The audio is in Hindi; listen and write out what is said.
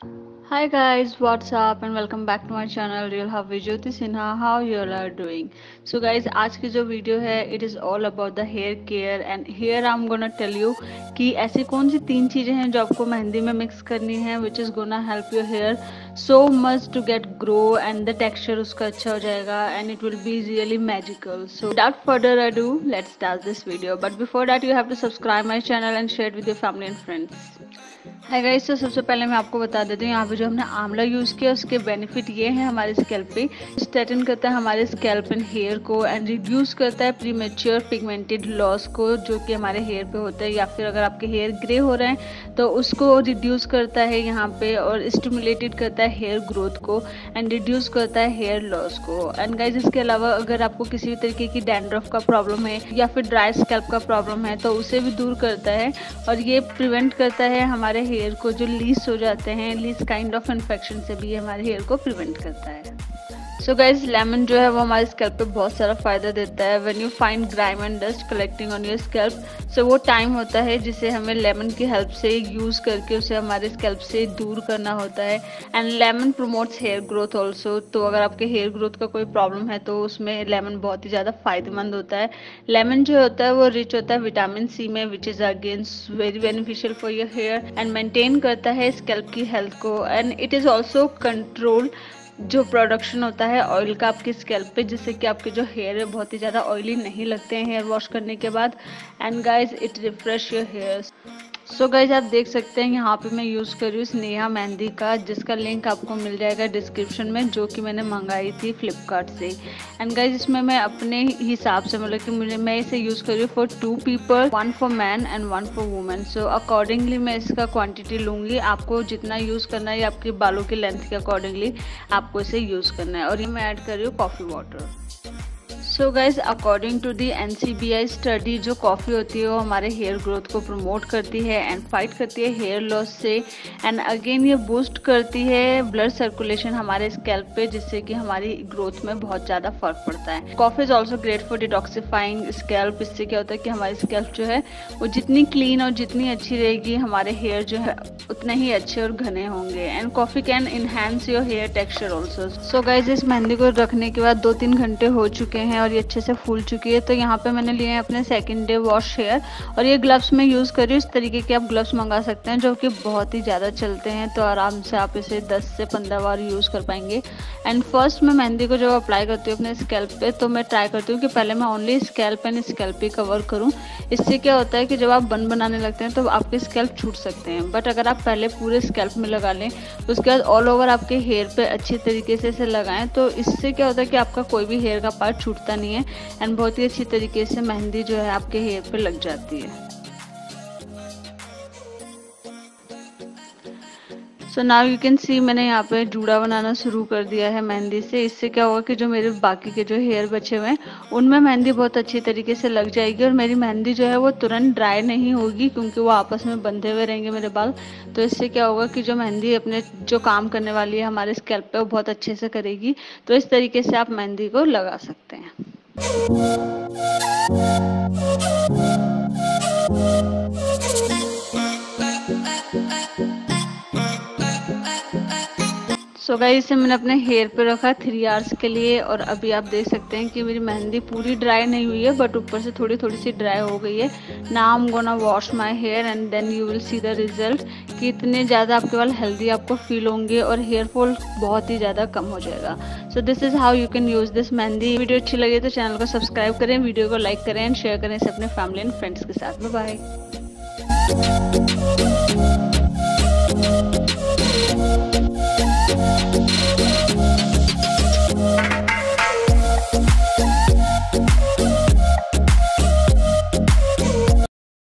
Hi guys, what's up and welcome back to my channel Real Happy Jyoti Sinha. How you all are doing? So guys, आज की जो वीडियो है it is all about the hair care and here I'm gonna tell you कि ऐसी कौन सी तीन चीजें हैं जो आपको मेहंदी में मिक्स करनी है which is gonna help your hair so much to get grow and the texture उसका अच्छा हो जाएगा and it will be really magical. So without further ado, let's start this video. But before that you have to subscribe my channel and share it with your family and friends. Hi guys, तो सबसे पहले मैं आपको बता देती हूँ यहाँ पे जो हमने आंवला यूज़ किया उसके बेनिफिट ये हैं हमारे स्कैल्प पे। स्ट्रेटन करता है हमारे स्कैल्प एंड हेयर को एंड रिड्यूस करता है प्रीमेच्योर पिगमेंटेड लॉस को जो कि हमारे हेयर पे होता है, या फिर अगर आपके हेयर ग्रे हो रहे हैं तो उसको रिड्यूस करता है यहाँ पे और स्टिमुलेटेड करता है हेयर ग्रोथ को एंड रिड्यूस करता है हेयर लॉस को। एंड गाइज इसके अलावा अगर आपको किसी भी तरीके की डैंड्रफ का प्रॉब्लम है या फिर ड्राई स्कैल्प का प्रॉब्लम है तो उसे भी दूर करता है और ये प्रिवेंट करता है हमारे हेयर को जो लीस हो जाते हैं, लीस काइंड ऑफ इन्फेक्शन से भी हमारे हेयर को प्रिवेंट करता है। सो गाइज लेमन जो है वो हमारे स्कैल्प पे बहुत सारा फायदा देता है। When you find grime and dust collecting on your scalp, so वो टाइम होता है जिसे हमें लेमन की हेल्प से यूज़ करके उसे हमारे स्कैल्प से दूर करना होता है। And lemon promotes hair growth also, तो अगर आपके हेयर ग्रोथ का कोई प्रॉब्लम है तो उसमें लेमन बहुत ही ज़्यादा फायदेमंद होता है। लेमन जो होता है वो रिच होता है विटामिन सी में which is against very beneficial for your hair and maintain करता है स्कैल्प की हेल्थ को। And it is also control जो प्रोडक्शन होता है ऑयल का आपके स्कैल्प पे, जिससे कि आपके जो हेयर है बहुत ही ज़्यादा ऑयली नहीं लगते हैं हेयर वॉश करने के बाद। And guys it refresh your hair. So guys आप देख सकते हैं यहाँ पे मैं यूज़ कर रही हूँ नेहा मेहंदी का, जिसका लिंक आपको मिल जाएगा डिस्क्रिप्शन में, जो कि मैंने मंगाई थी फ्लिपकार्ट से। एंड गाइज इसमें मैं अपने हिसाब से मतलब कि मैं इसे यूज़ कर रही हूँ for 2 people, 1 for man and 1 for women. So accordingly मैं इसका क्वांटिटी लूँगी। आपको जितना यूज़ करना है या आपके बालों की लेंथ के अकॉर्डिंगली आपको इसे यूज़ करना है। और ये मैं ऐड कर रही हूँ coffee water. So guys according to the NCBI study, जो कॉफ़ी होती है वो हमारे हेयर ग्रोथ को प्रमोट करती है एंड फाइट करती है हेयर लॉस से। एंड अगेन ये बूस्ट करती है ब्लड सर्कुलेशन हमारे स्कैल्प पे, जिससे कि हमारी ग्रोथ में बहुत ज़्यादा फर्क पड़ता है। Coffee is also great for detoxifying scalp. इससे क्या होता है कि हमारी स्कैल्प जो है वो जितनी क्लीन और जितनी अच्छी रहेगी हमारे हेयर जो है उतने ही अच्छे और घने होंगे। And coffee can enhance your hair texture also. So guys इस मेहंदी को रखने के बाद 2-3 घंटे हो चुके हैं और ये अच्छे से फूल चुकी है। तो यहाँ पे मैंने लिए हैं अपने सेकंड डे वॉश हेयर और ये ग्लव्स मैं यूज़ कर रही हूँ। इस तरीके के आप ग्लव्स मंगा सकते हैं जो कि बहुत ही ज़्यादा चलते हैं, तो आराम से आप इसे 10 से 15 बार यूज़ कर पाएंगे। एंड फर्स्ट मैं मेहंदी को जब अप्लाई करती हूँ अपने स्कैल्प पे तो मैं ट्राई करती हूँ कि पहले मैं ओनली स्कैल्प एंड स्कैल्प ही कवर करूँ। इससे क्या होता है कि जब आप बन बनाने लगते हैं तो आपके स्कैल्प छूट सकते हैं, बट अगर आप पहले पूरे स्कैल्प में लगा लें उसके बाद ऑल ओवर आपके हेयर पे अच्छी तरीके से इसे लगाएं तो इससे क्या होता है कि आपका कोई भी हेयर का पार्ट छूटता नहीं है एंड बहुत ही अच्छी तरीके से मेहंदी जो है आपके हेयर पे लग जाती है। So now you can see मैंने यहाँ पे जूड़ा बनाना शुरू कर दिया है मेहंदी से। इससे क्या होगा कि जो मेरे बाकी के जो हेयर बचे हुए हैं उनमें मेहंदी बहुत अच्छी तरीके से लग जाएगी और मेरी मेहंदी जो है वो तुरंत ड्राई नहीं होगी क्योंकि वो आपस में बंधे हुए रहेंगे मेरे बाल। तो इससे क्या होगा कि जो मेहंदी अपने जो काम करने वाली है हमारे स्कैल्प पे वो बहुत अच्छे से करेगी। तो इस तरीके से आप मेहंदी को लगा सकते हैं। सो गाइस इसे मैंने अपने हेयर पे रखा 3 आवर्स के लिए और अभी आप देख सकते हैं कि मेरी मेहंदी पूरी ड्राई नहीं हुई है बट ऊपर से थोड़ी थोड़ी सी ड्राई हो गई है। Now I am gonna wash my hair and then you will see the result कि इतने ज़्यादा आपके बाल हेल्दी आपको फील होंगे और हेयर फॉल बहुत ही ज़्यादा कम हो जाएगा। So this is how you can use this mehndi. Video अच्छी लगे तो चैनल को सब्सक्राइब करें, वीडियो को लाइक करें एंड शेयर करें इसे अपने फैमिली एंड फ्रेंड्स के साथ। Bye bye.